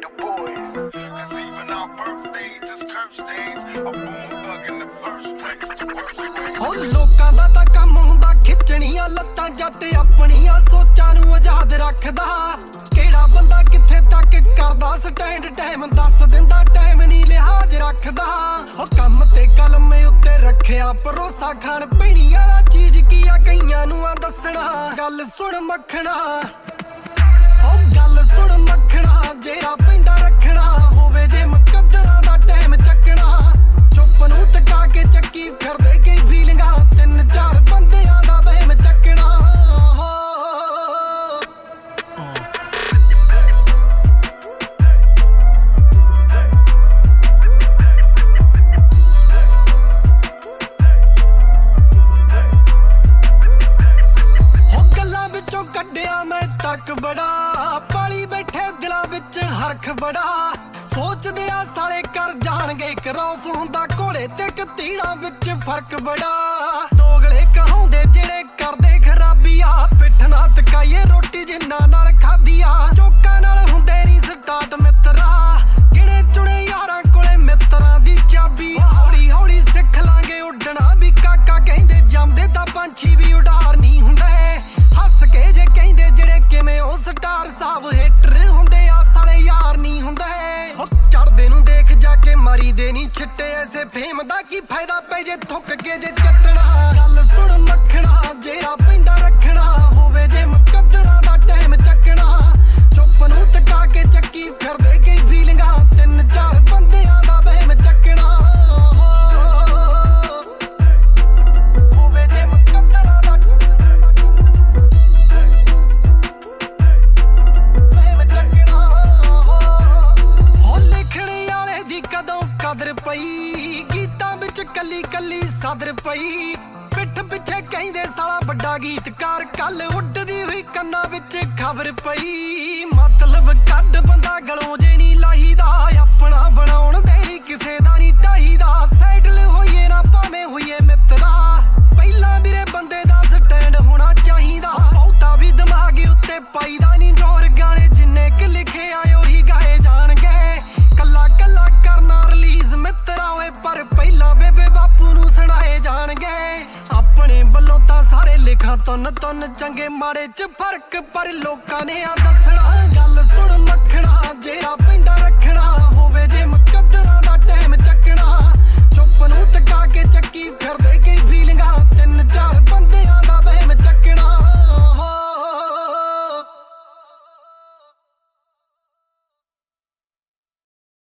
the boys. Cause even our birthdays is curse days. A boom thug in the first place, the worst way. Oh, ਲੋਕਾਂ ਦਾ ਤਾਂ ਕੰਮ ਹੁੰਦਾ ਖਿੱਚਣੀਆਂ ਲੱਤਾਂ, ਜੱਟ ਆਪਣੀਆਂ ਸੋਚਾਂ ਨੂੰ ਆਜ਼ਾਦ ਰੱਖਦਾ। ਕਿਹੜਾ ਬੰਦਾ ਕਿੱਥੇ ਤੱਕ ਕਰਦਾ ਸਟੈਂਡ, ਟਾਈਮ ਦੱਸ ਦਿੰਦਾ, ਟਾਈਮ ਨਹੀਂ ਲਿਹਾਜ਼ ਰੱਖਦਾ। ਉਹ ਕੰਮ ਤੇ ਕਲਮ ਉੱਤੇ ਰੱਖਿਆ ਭਰੋਸਾ, ਖਾਣ ਪੀਣੀ ਵਾਲਾ ਚੀਜ਼ ਕੀ ਆ ਕਈਆਂ ਨੂੰ ਆ ਦੱਸਣਾ। ਗੱਲ ਸੁਣ ਮੱਖਣਾ, ਉਹ ਗੱਲ ਸੁਣ ਮੱਖਣਾ, ਜਿਹੜਾ ਪੈਂਦਾ ਰੱਖਣਾ ਹੋਵੇ ਜੇ ਮੁਕੱਦਰਾਂ ਦਾ ਟਾਈਮ ਚੱਕਣਾ। ਚੁੱਪ ਨੂੰ ਤਕਾ ਕੇ ਚੱਕੀ ਫਿਰਦੇ ਕਈ ਫੀਲਿੰਗਾਂ, 3-4 ਬੰਦਿਆਂ ਦਾ ਵਹਿਮ ਚੱਕਣਾ। ਕੱਢਿਆ ਮੈਂ ਤੱਕ ਬੜਾ, ਪਾਲੀ ਬੈਠੇ ਦਿਲਾਂ ਵਿੱਚ ਹਰਖ ਬੜਾ। ਸੋਚਦੇ ਆ ਸਾਲੇ ਕਰ ਜਾਣਗੇ ਕਰੋਸ, ਹੁੰਦਾ ਘੋੜੇ ਤੇ ਕਤੀੜਾਂ ਵਿੱਚ ਫਰਕ ਬੜਾ। ਦੋਗਲੇ ਕਹਾਉਂਦੇ ਜਿਹੜੇ ਕਰਦੇ ਖਰਾਬੀਆਂ, ਪਿੱਠ ਨਾ ਤਕਾਈਏ ਰੋਟੀ ਜਿੰਨਾਂ ਨਾਲ ਖਾਧੀਆ। ਚੋਕਾਂ ਨਾਲ ਹੁੰਦੇ ਨਹੀਂ ਸਟਾਰਟ ਮਿੱਤਰਾ, ਗਿਣੇ ਚੁਣੇ ਯਾਰਾਂ ਕੋਲੇ ਮਿੱਤਰਾਂ ਦੀ ਚਾਬੀ। ਹੌਲੀ ਹੌਲੀ ਸਿੱਖ ਲਾਂਗੇ ਉੱਡਣਾ ਵੀ, ਕਾਕਾ ਕਹਿੰਦੇ ਜੰਮਦੇ ਤਾਂ ਪੰਛੀ ਵੀ ਉਡਾਰ ਨਹੀਂ ਹੁੰਦੇ। ਹੱਸ ਕੇ ਜੇ ਕਹਿੰਦੇ ਜਿਹੜੇ ਕਿਵੇਂ ਉਹ ਸਟਾਰ ਸਾਹਿਬ, ਹੇਟਰ ਹੁੰਦੇ ਆ ਸਾਲੇ ਯਾਰ ਨਹੀਂ ਹੁੰਦੇ। ਚੜਦੇ ਨੂੰ ਦੇਖ ਜਾ ਕੇ ਮਾਰੀ ਦੇ ਨਹੀਂ ਛਿੱਟੇ, ਐਸੇ ਫੇਮ ਦਾ ਕੀ ਫਾਇਦਾ ਪੈ ਜੇ ਥੁੱਕ ਕੇ ਜੇ ਚੱਟਣਾ। ਗੱਲ ਸੁਣ ਮੱਖਣਾ, ਜਿਹੜਾ ਪੈਂਦਾ ਰੱਖਣਾ ਹੋਵੇ ਜੇ ਮੁਕੱਦਰਾਂ ਦਾ ਟਾਈਮ ਚੱਕਣਾ। ਚੁੱਪ ਨੂੰ ਤਕਾ ਕੇ ਚੱਕੀ ਫਿਰਦੇ ਕਈ ਫੀਲਿੰਗਾਂ, 3-4 ਬੰਦਿਆਂ ਦਾ ਵਹਿਮ ਚੱਕਣਾ। ਹੋਵੇ ਜੇ ਮੁਕੱਦਰਾਂ ਦਾ ਕਦਰ ਪਈ ਗੀਤਾਂ ਵਿੱਚ ਕੱਲੀ ਕੱਲੀ ਸਦਰ ਪਈ। ਪਿੱਠ ਪਿੱਛੇ ਕਹਿੰਦੇ ਸਾਲਾ ਵੱਡਾ ਗੀਤਕਾਰ, ਕੱਲ ਉੱਡਦੀ ਹੋਈ ਕੰਨਾਂ ਵਿੱਚ ਖਬਰ ਪਈ। ਮਤਲਬ ਕੱਢ ਬੰਦਾ ਗਲੋਂ ਜੇ ਨਹੀਂ ਲਾਹੀਦਾ, ਆਪਣਾ ਬਣਾਉਣ ਦੇ ਕਿਸੇ ਦਾ ਨਹੀਂ ਢਾਹੀਦਾ। ਸੈਟਲ ਹੋਈਏ ਨਾ ਭਾਵੇਂ ਹੋਈਏ ਮਿੱਤਰਾ, ਪਹਿਲਾਂ ਵੀਰੇ ਬੰਦੇ ਦਾ ਸਟੈਂਡ ਹੋਣਾ ਚਾਹੀਦਾ। ਬਹੁਤਾ ਵੀ ਦਿਮਾਗ ਉੱਤੇ ਪਾਈਦਾ ਨਹੀਂ ਜ਼ੋਰ, ਗਾਣੇ ਜਿੰਨੇ ਕਿ ਲਿਖੇ ਆਏ ਉਹੀ ਗਾਏ ਜਾਣਗੇ। ਕੱਲਾ ਕੱਲਾ ਕਰਨਾ ਰਿਲੀਜ਼ ਮਿੱਤਰਾ ਓਏ, ਪਰ ਪਹਿਲਾਂ ਬੇਬੇ ਬਾਪੂ ਨੂੰ ਸੁਣਾਏ ਜਾਣਗੇ। ਆਪਣੇ ਵੱਲੋਂ ਤਾਂ ਸਾਰੇ ਲਿਖਾਂ ਤੁੰਨ ਤੁੰਨ, ਚੰਗੇ ਮਾੜੇ ਚ ਫਰਕ ਪਰ ਲੋਕਾਂ ਨੇ ਆ ਦੱਸਣਾ। ਗੱਲ ਸੁਣ ਮੱਖਣਾ, ਜਿਹੜਾ